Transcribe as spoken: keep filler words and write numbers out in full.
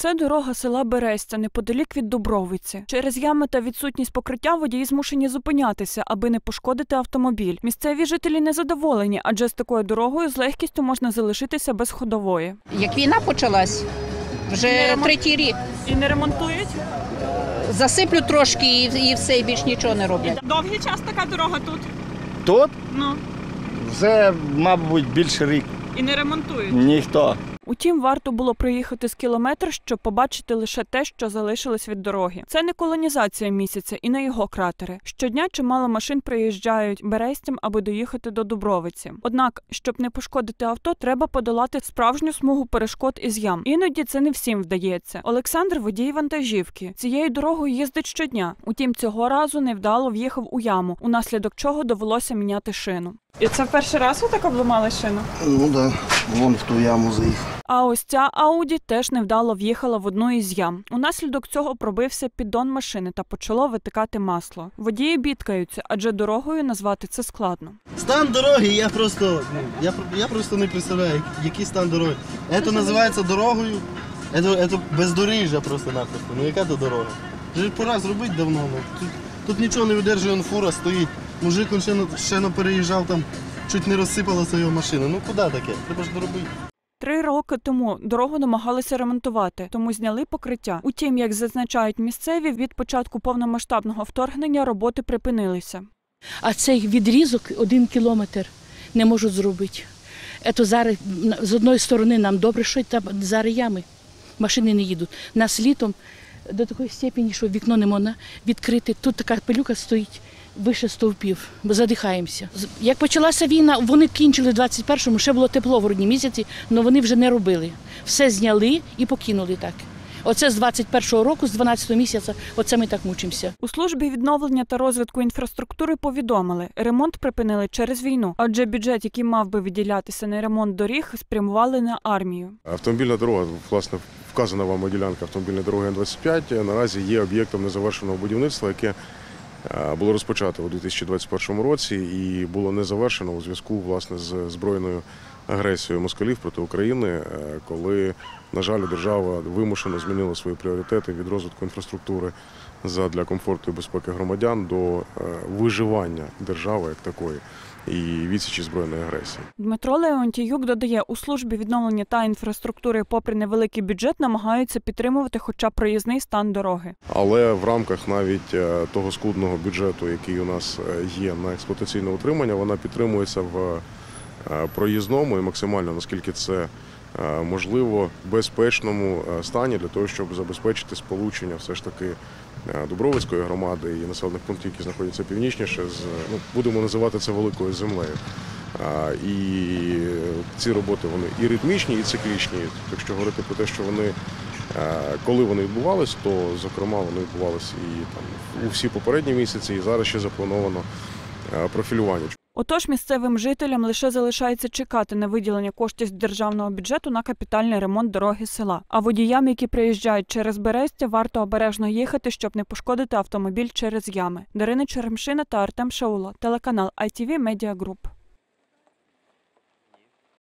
Це дорога села Берестя, неподалік від Дубровиці. Через ями та відсутність покриття водії змушені зупинятися, аби не пошкодити автомобіль. Місцеві жителі незадоволені, адже з такою дорогою з легкістю можна залишитися без ходової. Як війна почалась, вже третій рік. І не ремонтують? Засиплю трошки і все, і більш нічого не роблять. Довгий час така дорога тут? Тут? Ну. Вже, мабуть, більше рік. І не ремонтують? Ніхто. Утім, варто було проїхати з кілометр, щоб побачити лише те, що залишилось від дороги. Це не колонізація місяця і не його кратери. Щодня чимало машин приїжджають Берестям, аби доїхати до Дубровиці. Однак, щоб не пошкодити авто, треба подолати справжню смугу перешкод із ям. Іноді це не всім вдається. Олександр – водій вантажівки. Цією дорогою їздить щодня. Утім, цього разу невдало в'їхав у яму, унаслідок чого довелося міняти шину. І це перший раз ви так обламали шину? Ну так, да. Вон в ту яму заїхав. А ось ця Ауді теж невдало в'їхала в одну із ям. Унаслідок цього пробився піддон машини та почало витикати масло. Водії бідкаються, адже дорогою назвати це складно. Стан дороги, я просто, я, я просто не представляю, який стан дороги. Це називається дорогою, це, це бездоріжжя просто-напросто. Ну яка то дорога? Вже пора зробити давно. Ну. Тут, тут нічого не видержує, он фура стоїть. Мужик он ще, ще не переїжджав, там чуть не розсипалася його машина. Ну куди таке? Треба ж доробити. Три роки тому дорогу намагалися ремонтувати, тому зняли покриття. Утім, як зазначають місцеві, від початку повномасштабного вторгнення роботи припинилися. А цей відрізок один кілометр не можуть зробити. Це зараз, з одної сторони, нам добре, що там зараз ями, машини не їдуть. Нас літом до такої степені, що вікно не можна відкрити. Тут така пилюка стоїть вище стовпів, бо задихаємося. Як почалася війна, вони кінчили в двадцять першому, ще було тепло в грудні місяці, але вони вже не робили. Все зняли і покинули так. Оце з двадцять першого року, з дванадцятого місяця, оце ми так мучимося. У службі відновлення та розвитку інфраструктури повідомили, ремонт припинили через війну, адже бюджет, який мав би виділятися на ремонт доріг, спрямували на армію. Автомобільна дорога, власне, вказана вам ділянка автомобільної дороги Н двадцять п'ять, наразі є об'єктом незавершеного будівництва, яке було розпочато у дві тисячі двадцять першому році і було не завершено у зв'язку, власне, з збройною агресією москалів проти України, коли, на жаль, держава вимушено змінила свої пріоритети від розвитку інфраструктури задля комфорту і безпеки громадян до виживання держави як такої і відсічі збройної агресії. Дмитро Леонтіюк додає, у службі відновлення та інфраструктури, попри невеликий бюджет, намагаються підтримувати хоча б проїзний стан дороги. Але в рамках навіть того скудного бюджету, який у нас є на експлуатаційне утримання, вона підтримується в проїзному і максимально, наскільки це можливо, безпечному стані для того, щоб забезпечити сполучення все ж таки Дубровицької громади і населених пунктів, які знаходяться північніше, з, ну, будемо називати це великою землею. І ці роботи вони і ритмічні, і циклічні. Якщо говорити про те, що вони, коли вони відбувалися, то, зокрема, вони відбувалися і там у всі попередні місяці, і зараз ще заплановано профілювання. Отож, місцевим жителям лише залишається чекати на виділення коштів з державного бюджету на капітальний ремонт дороги села. А водіям, які приїжджають через Берестя, варто обережно їхати, щоб не пошкодити автомобіль через ями. Дарина Черемшина та Артем Шаула, телеканал ай ті ві Медіа Груп.